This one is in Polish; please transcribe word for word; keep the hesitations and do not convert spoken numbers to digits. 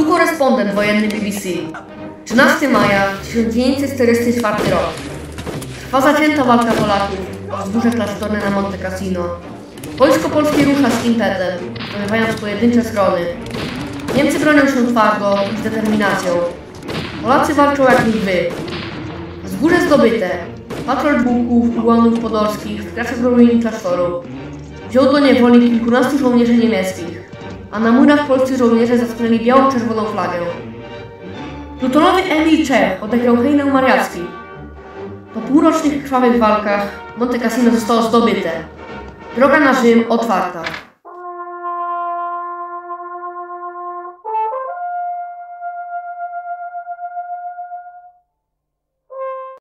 korespondent wojenny B B C. trzynastego maja tysiąc dziewięćset czterdziesty czwarty rok. Trwa zacięta walka Polaków o wzgórze klasztorne na Monte Cassino. Wojsko polskie rusza z impetem, zdobywając pojedyncze schrony. Niemcy bronią się twardo i z determinacją. Polacy walczą jak lwy. Wzgórze zdobyte. Patrol Bułków i ułanów podolskich wkracza w ruiny klasztoru. Wziął do niewoli kilkunastu żołnierzy niemieckich, a na murach polscy żołnierze zatknęli biało-czerwoną flagę. Plutonowy Emil Czech odegrał hejnę mariacki. Po półrocznych krwawych walkach Monte Cassino zostało zdobyte. Droga na Rzym otwarta.